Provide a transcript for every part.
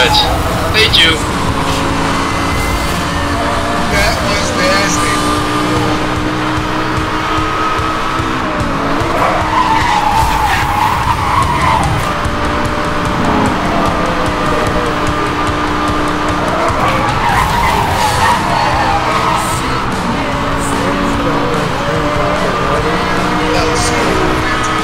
good. Thank you. That was nasty. That was so romantic.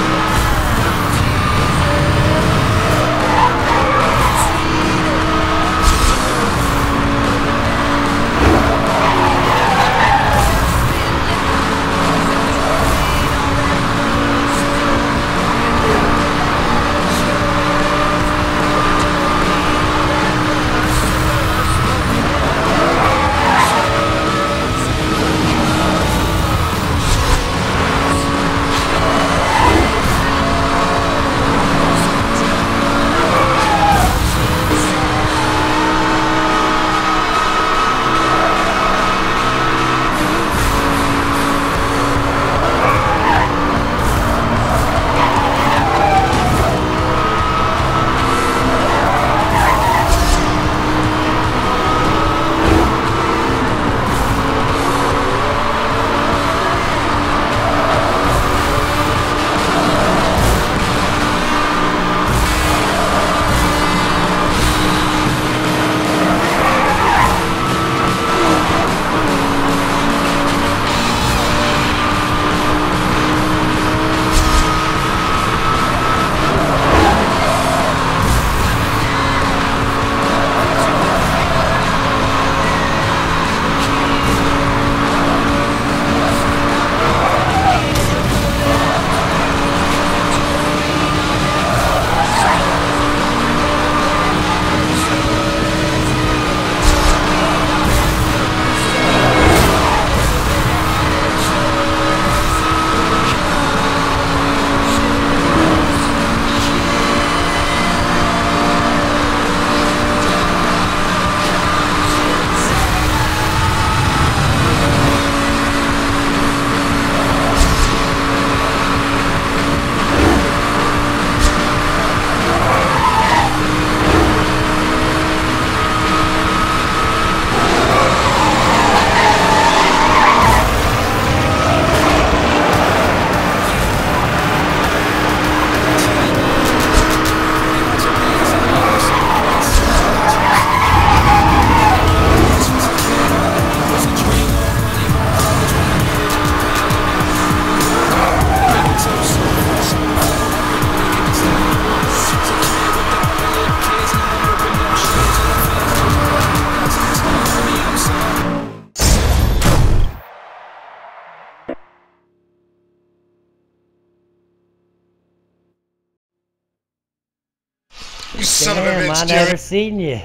You son of a Damn, bitch, I Jerry. never seen you.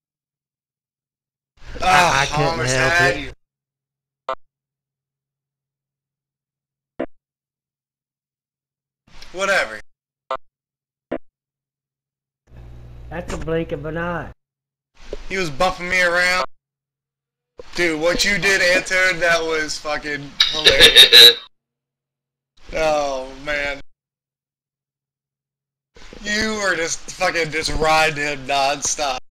Ah, I couldn't almost help had it. you. Whatever. That's a blink of an eye. He was bumping me around. Dude, what you did, Anton, that was fucking hilarious. Oh, man. You were just fucking just riding him non-stop.